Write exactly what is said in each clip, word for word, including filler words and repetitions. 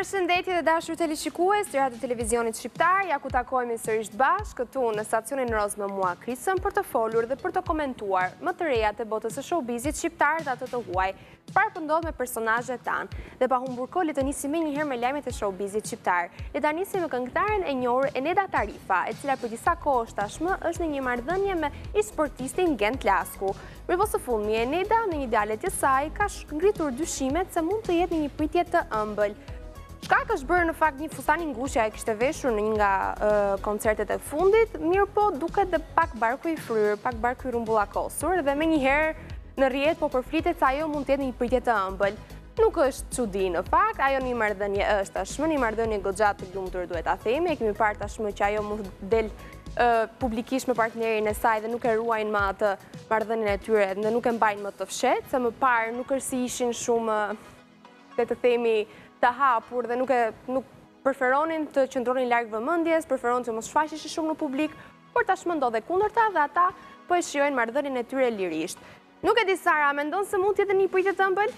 Përshëndetje dhe dashur teleshikues të Radio Televizionit Shqiptar, ja ku takojmë sërish bashkë këtu në stacionin Roz me mua Krisën për të folur dhe për të komentuar më të rejat e botës së showbizit shqiptar dhe atë të huaj, çfarë po ndodh me personazhet tanë. Dhe pa humbur kohë, le të nisim më një herë me lajmet e showbizit shqiptar. Le ta nisim me këngëtaren e njohur Eneda Tarifa, e cila për disa kohësh tashmë është në një marrëdhënie me e-sportistin Gent Lasku. Rrivos së fundmi, Eneda në një djalet e saj ka ngritur dyshimet se mund të jetë në një pritje të ëmbël. Shkak është bërë në fakt një fustan i ngushtë e kishte veshur në një nga uh, koncertet e fundit, mirë po duket dhe pak barku i fryrë, pak barku i rumbullakosur dhe me njëherë në rrjet po përflitet se ajo mund të jetë një pritje të ëmbël. Nuk është çudi në fakt, ajo një marrëdhënie është tashmë, një marrëdhënie goxha të lumtur duhet ta themi, e kemi parë tashmë që ajo mund del uh, publikisht me partnerin e saj dhe nuk e ruajnë më atë marrëdhënien e tyre dhe nuk e mbajnë më të fshehtë, se më parë nuk është si ishin shumë, le të themi, të hapur dhe nuk, e, nuk preferonin të qëndronin larg vëmendjes, preferonin të mos shfaqeshin shumë në publik, por tashmë ndodhe kundërta dhe ata po e shijojnë marrëdhënien e tyre lirisht. Nuk e di Sara, mendon se mund të jetë një pritje të ëmbël?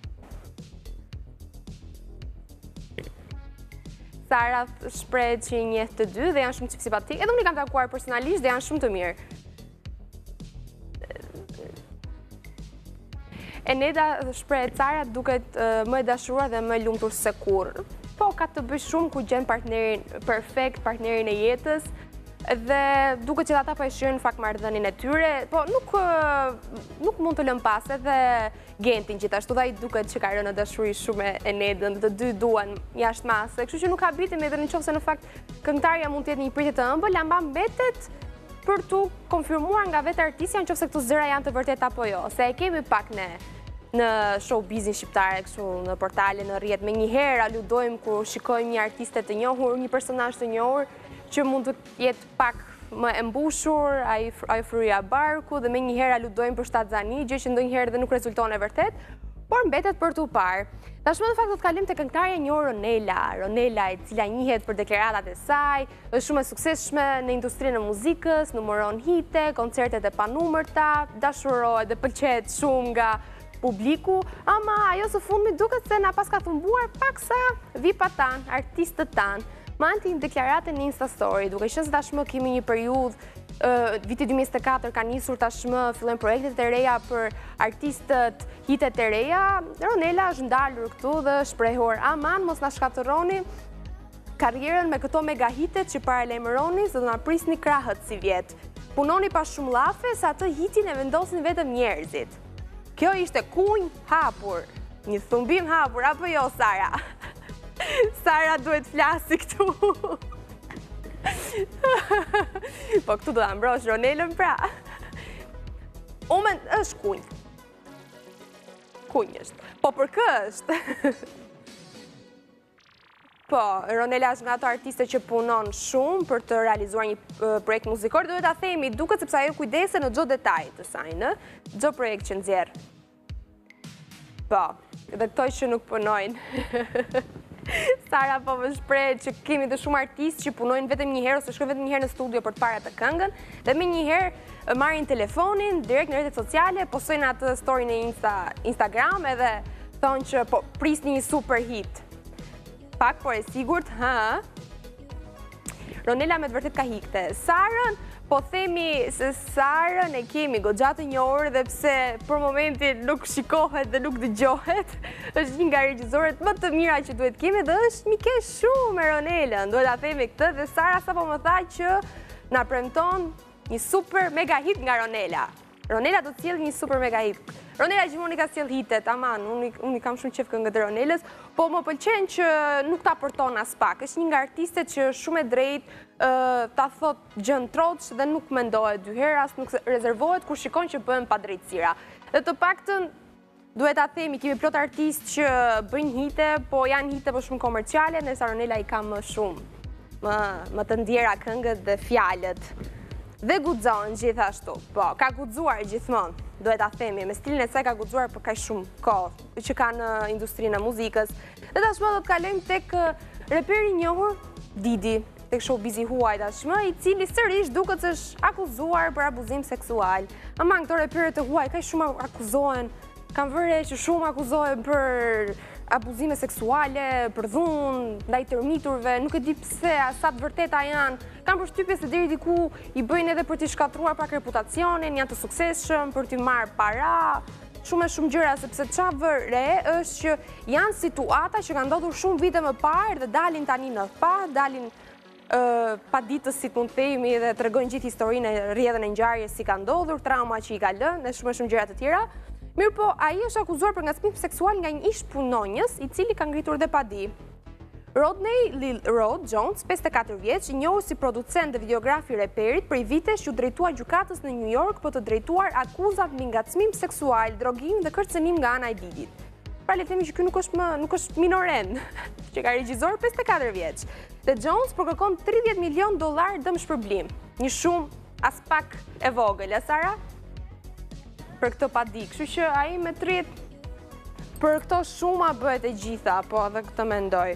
Sara shpreh që i njeh të dy dhe janë shumë simpatik. Edhe unë i kam takuar personalisht dhe janë shumë të mirë. Eneda shpreh Sara duket uh, më e dashuruar dhe më e lumtur se kurrë. Po ka të bëjë shumë ku gjen partnerin perfekt, partnerin e jetës dhe duket që ata po e shijojnë në fakt marrëdhënien e tyre, po nuk uh, nuk mund të lëm pas edhe Gentin gjithashtu, dhe ai duket që ka rënë në dashuri shumë me Enedën, të dy duan jashtë mase, kështu që nuk habitemi edhe nëse në fakt këngëtarja mund të jetë një pritje të ëmbël, amba mbetet për tu konfirmuar nga vetë artistja nëse këto zëra janë të vërteta apo jo, se e kemi pak ne në showbizin shqiptare, kështu në portale, në rrjet, me njëherë aludojmë kur shikojmë një artiste të njohur, një personazh të njohur, që mund të jetë pak më e mbushur, ai fryja barku, dhe me njëherë aludojmë për shtatzani, gjë që ndonjëherë dhe nuk rezulton e vërtet, por mbetet për t'u parë. Tashmë në fakt do të kalim te këngëtarja e njohur Ronela, Ronela e cila njihet për deklaratat e saj, është shumë e suksesshme në industrinë e muzikës, numëron hite, koncertet e panumërta, dashurohet dhe pëlqehet shumë nga publiku, ama ajo së fundmi duket se na pas ka thumbuar paksa vipat tanë, artistët tanë. Manti në deklaratën në Instastory, duke qenë se tashmë kemi një periudhë, uh, viti dy mijë e njëzet e katër ka nisur tashmë, fillojnë projektet e reja për artistët, hitet e reja, Ronela është ndalur këtu dhe shprehur, aman mos na shkatërroni karrierën me këto mega hitet që paralajmëroni se do na prisni krahët si vjet. Punoni pa shumë llafe se atë hitin e vendosin vetëm njerëzit. Kjo ishte kunj hapur, një thumbim hapur, apo jo, Sara? Sara duhet flasi këtu. Po këtu do ta mbrosh Ronelën pra. Omen është kunj. Kunj është. Po për kë është? Po, Ronela është nga ato artiste që punon shumë për të realizuar një uh, projekt muzikor, duhet ta themi, duket sepse ajo kujdese në çdo detaj të saj, në çdo projekt që nxjerr. Po, dhe këto që nuk punojnë. Sara po më shpreh që kemi të shumë artistë që punojnë vetëm një herë ose shkojnë vetëm një herë në studio për të parë atë këngën dhe më një herë marrin telefonin direkt në rrjetet sociale, postojnë atë story në Insta, Instagram edhe thonë që po prisni një super hit. Pak, por e sigurt, ha? Ronela me të vërtet ka hikte. Sarën, po themi se Sarën e kemi goxha të njohur dhe pse për momentin nuk shikohet dhe nuk dëgjohet, është një nga regjisorët më të mira që duhet kemi dhe është mikesh shumë me Ronelën. Duhet ta themi këtë dhe Sara sapo më tha që na premton një super mega hit nga Ronela. Ronela do të sjellë një super mega hit. Ronela gjithmonë i ka sjell hitet, aman, unë unë kam shumë qejf këngët e Ronelës, po më pëlqen që nuk ta përton as pak. Është një nga artistet që shumë e drejtë, uh, ta thot gjën troç dhe nuk mendohet dy herë, as nuk rezervohet kur shikon që bëhen padrejtësira. Dhe të paktën duhet ta themi, kemi plot artistë që bëjnë hite, po janë hite po shumë komerciale, ndërsa Ronela i ka më shumë, më më të ndjera këngët dhe fjalët. Dhe guxon gjithashtu, po, ka guxuar gjithmonë, duhet ta themi, me stilin e saj ka guxuar për kaq shumë kohë që ka në industrinë e muzikës. Dhe tashmë do të kalojmë tek reperi i njohur Didi, tek showbizi huaj tashmë, i cili sërish duket se është akuzuar për abuzim seksual. Ama këto repere të huaj kaq shumë akuzohen, kanë vëre që shumë akuzohen për abuzime seksuale, për dhunë, ndaj tërmiturve, nuk e di pse, sa të vërteta janë. Kam përshtypje se deri diku i bëjnë edhe për t'i shkatruar pak reputacionin, janë të suksesshëm, për t'i marrë para, shumë e shumë gjëra, sepse qa vëre është që janë situata që ka ndodhur shumë vite më parë dhe dalin tani në pa, dalin pa ditës, si të mund themi, dhe të regojnë gjithë historinë e rrjedhën e ngjarjes si ka ndodhur, trauma që i ka lënë, dhe shumë e shumë gjëra të tjera. Mirë po, ai është akuzuar për ngacmim seksual nga një ish punonjës, i cili ka ngritur dhe padi. Rodney Lil Rod Jones, pesëdhjetë e katër vjeç, i njohur si producent dhe videograf i reperit, prej vitesh u drejtua gjykatës në New York për të drejtuar akuzat mbi ngacmim seksual, drogim dhe kërcënim nga ana e Didit. Pra le të themi që ky nuk është më nuk është minoren, që ka regjizor pesëdhjetë e katër vjeç. Dhe Jones po kërkon tridhjetë milion dollar dëmshpërblim, një shumë as pak e vogël, a Sara? Për këtë padi, kështu që ai me tridhjetë për këto shuma bëhet e gjitha, po edhe këtë mendoj.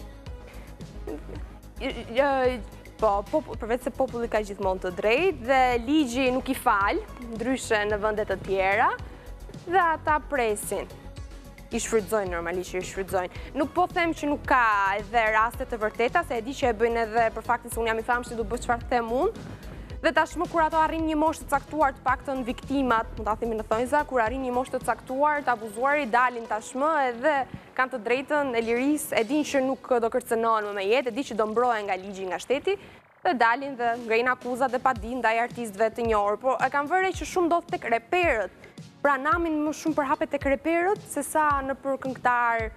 Po, përveç se populli ka gjithmonë të drejtë dhe ligji nuk i fal, ndryshe në vende të tjera, dhe ata presin. I shfrytëzojnë normalisht, i shfrytëzojnë. Nuk po them që nuk ka edhe raste të vërteta, se e di që e bëjnë edhe për faktin se unë jam i famshëm, du bëj çfarë them unë. Dhe tashmë kur ato arrin një moshë të caktuar, të paktën viktimat, mund ta themi në thonjza, kur arrin një moshë të caktuar, të abuzuarit dalin tashmë edhe kanë të drejtën e lirisë, e dinë që nuk do kërcënohen më me jetë, e di që do mbrohen nga ligji, nga shteti, dhe dalin dhe ngrejnë akuzat dhe padi ndaj artistëve të njohur. Po e kam vërej që shumë ndodh tek reperët. Pra namin më shumë përhapet tek reperët se sa në për këngëtar.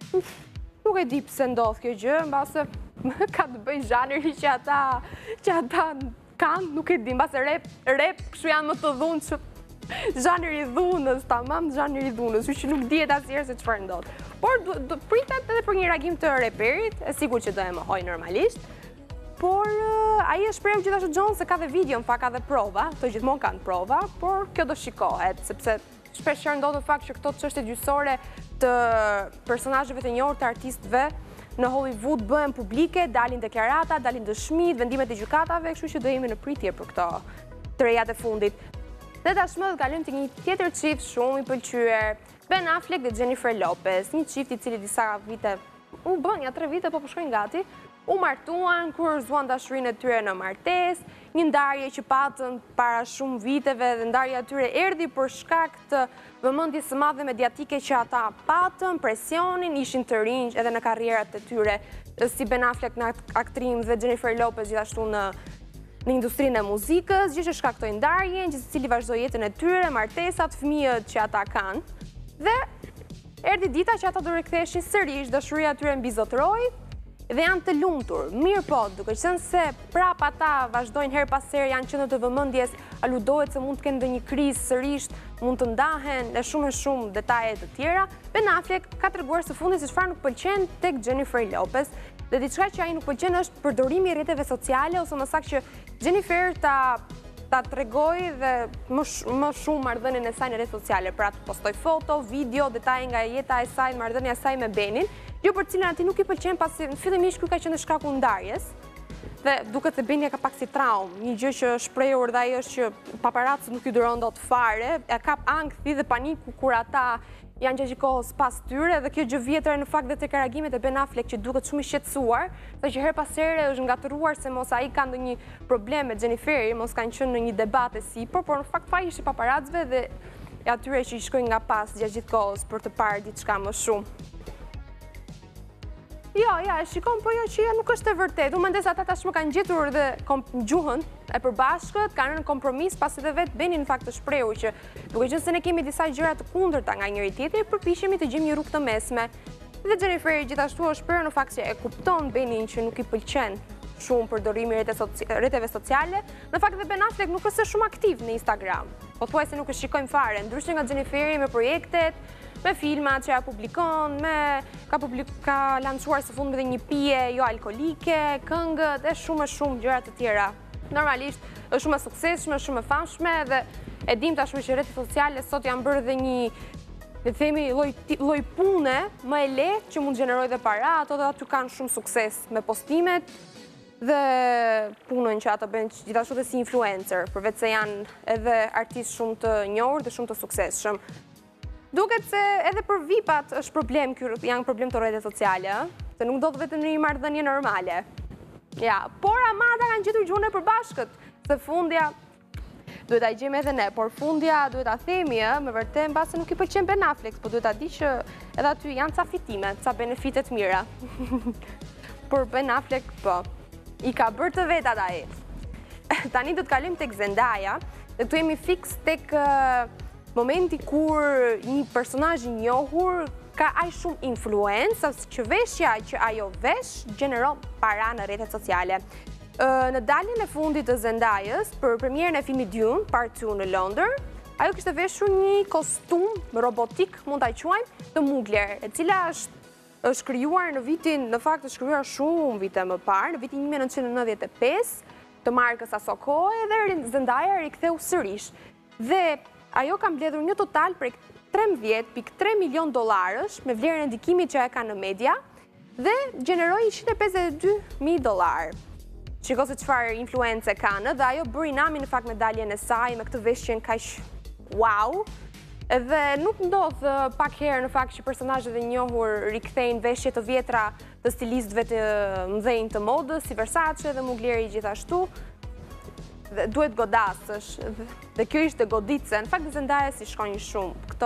Nuk e di pse ndodh kjo gjë, mbase ka të bëjë zhanri që ata që ata kanë, nuk e di, mbase rap, rap kështu janë më të dhunë që zhanri i dhunës, tamam, zhanri i dhunës, që nuk dihet asnjëherë se çfarë ndodh. Por pritet edhe për një reagim të reperit, e sigurt që do e mohoj normalisht. Por ai e shpreu gjithashtu Jones se ka dhe video, në fakt ka dhe prova, të gjithmonë kanë prova, por kjo do shikohet, sepse shpeshherë ndodh në fakt që këto çështje gjyqësore të personazheve të njohur të artistëve në Hollywood bëhen publike, dalin deklarata, dalin dëshmi, vendimet e gjykatave, kështu që do jemi në pritje për këto të rejat e fundit. Dhe tashmë do kalojmë te një tjetër çift shumë i pëlqyer, Ben Affleck dhe Jennifer Lopez, një çift i cili disa vite u bën ja tre vite po po shkojnë gati. U martuan, kurorzuan dashurinë e tyre në martesë, një ndarje që patën para shumë viteve dhe ndarja e tyre erdhi për shkak të vëmendjes së madhe mediatike që ata patën, presionin, ishin të rinj edhe në karrierat e tyre, si Ben Affleck në aktrim dhe Jennifer Lopez gjithashtu në në industrinë e muzikës, gjë që shkaktoi ndarjen, gjithsesi vazhdoi jetën e tyre, martesat, fëmijët që ata kanë. Dhe erdhi dita që ata do riktheheshin sërish, dashuria e tyre mbizotëroi. Dhe janë të lumtur, mirë po, duke qenë se prap ata vazhdojnë her pas here, janë qenë të vëmendjes, aludohet se mund të kenë ndonjë krizë sërish, mund të ndahen e shumë e shumë detaje të tjera. Ben Affleck ka treguar së fundi se çfarë nuk pëlqen tek Jennifer Lopez, dhe diçka që ai nuk pëlqen është përdorimi i rrjeteve sociale, ose më saktë që Jennifer ta ta tregoj dhe më, sh më shumë marrëdhënien e saj në rrjetet sociale, pra të postoj foto, video, detaje nga jeta e saj, marrëdhënia e saj me Benin, jo për cilën atij nuk i pëlqen pasi fillimisht ky ka qenë shkaku i ndarjes. Dhe duket se Beni ka pak si traumë, një gjë që shprehur dhe ai është që paparacët nuk i duron dot fare, e kap ankthi dhe paniku kur ata janë gjatë kohës pas tyre, dhe kjo gjë vjetër në fakt dhe tek reagimet e Ben Affleck që duket shumë i shqetësuar, dhe që her pas here është ngatëruar se mos ai ka ndonjë problem me Jenniferi, mos kanë qenë në një debat e sipër, por në fakt faji është i paparacëve dhe atyre që i shkojnë nga pas gjatë gjithë kohës për të parë diçka më shumë. Jo, ja, e shikon, po jo që ja nuk është e vërtet. Unë mendes ata tashmë kanë gjetur dhe gjuhën e përbashkët, kanë në kompromis, pasi dhe vetë Beni në fakt të shprehu që duke qenë se ne kemi disa gjëra të kundërta nga njëri tjetri, përpiqemi të gjejmë një rrugë të mesme. Dhe Jennifer gjithashtu është shprehur në fakt që e kupton Benin që nuk i pëlqen shumë përdorimi i rrjeteve sociale. Në fakt dhe Ben Affleck nuk është shumë aktiv në Instagram. Pothuajse nuk e shikojmë fare, ndryshe nga Jenniferi me projektet, me filmat që ja publikon, me ka, publik, ka lançuar së fundmi dhe një pije jo alkolike, këngët e shumë e shumë gjëra të tjera. Normalisht është shumë e suksesshme, shumë e famshme dhe e dim tashmë që rrjetet sociale sot janë bërë dhe një le të themi lloj lloj pune më e lehtë që mund të gjenerojë dhe para, ato dhe aty kanë shumë sukses me postimet dhe punën që ata bëjnë gjithashtu dhe si influencer, përveç se janë edhe artistë shumë të njohur dhe shumë të suksesshëm. duket se edhe për V I P-at është problem, janë problem të rrjetet sociale, se nuk do të vetëm një marrëdhënie normale. Ja, por amata kanë gjetur gjuhën e përbashkët, se fundja duhet ta gjejmë edhe ne, por fundja duhet ta themi, me vërtet mbase nuk i pëlqen Ben Affleck, po duhet ta di që edhe aty janë ca fitime, ca benefite të mira. Por Ben Affleck po, i ka bërë të vetat ai. Tani do të kalim tek Zendaya, dhe këtu jemi fix tek momenti kur një personazh i njohur ka aq shumë influencë që veshja që ajo vesh gjeneron para në rrjetet sociale. Në daljen e fundit të Zendayas për premierën e filmit Dune, Part two në Londër, ajo kishte veshur një kostum robotik, mund ta quajmë, të Mugler, e cila është është krijuar në vitin, në fakt është krijuar shumë vite më parë, në vitin një mijë e nëntëqind e nëntëdhjetë e pesë, të markës Asokoe, dhe Zendaya riktheu sërish. Dhe ajo ka mbledhur një total prej trembëdhjetë pikë tre milion dollarësh me vlerën e ndikimit që e ka në media dhe gjeneroi njëqind e pesëdhjetë e dy mijë dollar. Shiko se çfarë influencë kanë, dhe ajo bëri namin në fakt me daljen e saj me këtë veshjen kaq wow. Edhe nuk ndodh pak herë në fakt që personazhet e njohur rikthejnë veshje të vjetra të stilistëve të mëdhenj të modës, si Versace dhe Mugleri gjithashtu. Dhe duhet godasësh, dhe kjo ishte goditse. Në fakt Zendaya si shkojnë shumë. Këto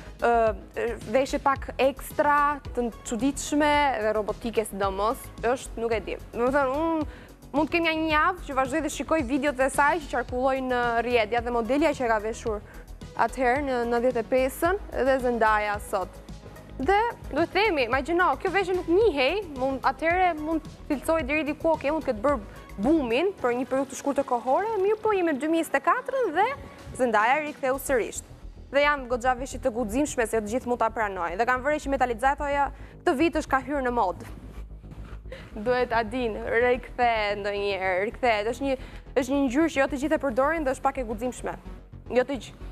veshje pak ekstra, të çuditshme dhe robotike sidomos, është nuk e di. Do të thënë, unë mund të kem një javë që vazhdoj dhe shikoj videot e saj që qarkullojnë në rrjetja dhe modelja që ka veshur atëherë në nëntëdhjetë e pesën dhe Zendaya sot. Dhe duhet themi, imagjino, kjo veshje nuk njihej, atëherë mund të cilësoj deri diku, okay, mund të ketë bërë boomin për një periudhë të shkurtër kohore, mirë po jemi në dy mijë e njëzet e katër dhe Zendaya riktheu sërish. Dhe janë goxha veshje të guximshme se të gjithë mund ta pranojnë. Dhe kanë vërej që metalizatorja këtë vit është ka hyrë në mod. Duhet ta dinë, rikthehet ndonjëherë, rikthehet. Është një është një ngjyrë që jo të gjithë e përdorin dhe është pak e guximshme. Jo të gjithë.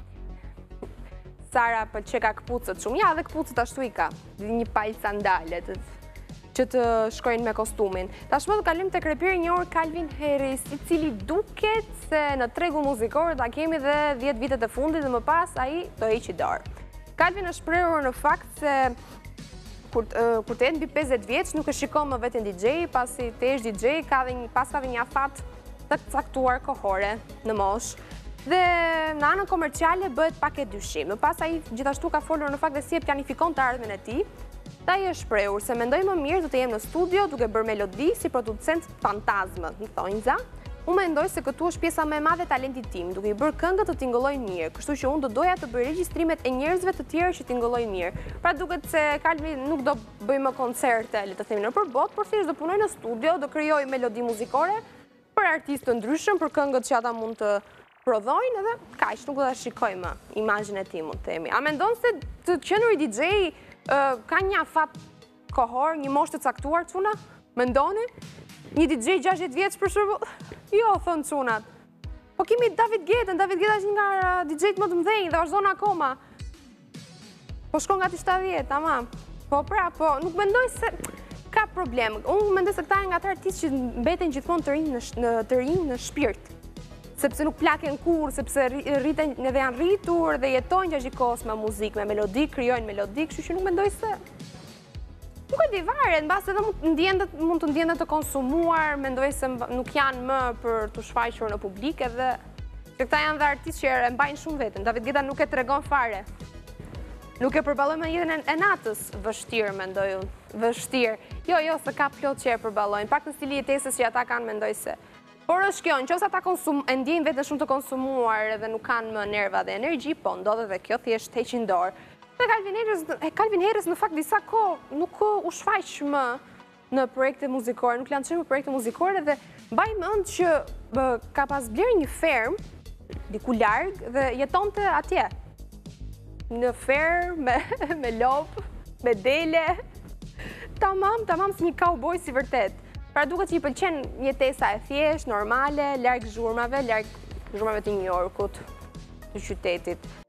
Sara për që ka këpucët shumë. Ja, dhe këpucët ashtu i ka. Një palë sandale që të shkojnë me kostumin. Tashmë do kalim tek reperi i njohur Calvin Harris, i cili duket se në tregun muzikor ta kemi dhe dhjetë vitet e fundit dhe më pas ai do heqë dorë. Calvin është shprehur në fakt se kur kur të jetë mbi pesëdhjetë vjeç nuk e shikon më veten D J, pasi të jesh D J ka dhe një pas ka dhe një afat të caktuar kohore në moshë. Dhe në anën komerciale bëhet pak e dyshim. Më pas ai gjithashtu ka folur në fakt se si e planifikon të ardhmen e tij. Ta i është shprehur se mendoj më mirë do të jem në studio duke bërë melodi si producent fantazmë, në thonjza. Unë mendoj se këtu është pjesa më e madhe e talentit tim, duke i bërë këngët të tingëllojnë mirë, kështu që unë do doja të bëj regjistrimet e njerëzve të tjerë që tingëllojnë mirë. Pra duket se Calvin nuk do bëj më koncerte, le të themi në përbot, por thjesht do punoj në studio, do krijoj melodi muzikore për artistë të ndryshëm, për këngët që ata mund të prodhojnë edhe kaq, nuk do ta shikoj më imazhin e tij, mund të themi. A mendon se të qenuri D J ka një afat kohor, një moshë të caktuar, çuna? Mendoni? Një D J gjashtëdhjetë vjeç për shembull? Jo, thon çunat. Po kemi David Guetta, David Guetta është një nga D J-t më të mëdhenj dhe vazhdon akoma. Po shkon gati shtatëdhjetë, tamam. Po pra, po nuk mendoj se ka problem. Unë mendoj se këta janë nga ata artistë që mbeten gjithmonë të rinj në të rinj në shpirt. Sepse nuk plaken kur, sepse rriten edhe janë rritur dhe jetojnë gjatë kohës me muzikë, me melodi, krijojnë melodi, kështu që nuk mendoj se nuk e di varet, mbas edhe mund të ndjehen të konsumuar, mendoj se nuk janë më për të shfaqur në publik, edhe që këta janë dhe artistë që e mbajnë shumë veten. David Guetta nuk e tregon fare. Nuk e përballoj me jetën e natës, vështirë mendoj unë. Vështirë. Jo, jo, se ka plot që e përballojnë. Pak në stili jetesës që ata kanë mendoj se. Por është kjo, nëse ata konsum e ndjejnë veten shumë të konsumuar dhe nuk kanë më nerva dhe energji, po ndodhet edhe kjo thjesht heqin dorë. Dhe Calvin Harris, Calvin Harris në fakt disa kohë nuk u shfaq më në projekte muzikore, nuk lancoi më projekte muzikore dhe mbaj mend që ka pas blerë një fermë diku larg dhe jetonte atje. Në fermë me me lop, me dele. Tamam, tamam si një cowboy si vërtet. Pra duket që i pëlqen jetesa e thjeshtë, normale, larg zhurmave, larg zhurmave të New Yorkut, të qytetit.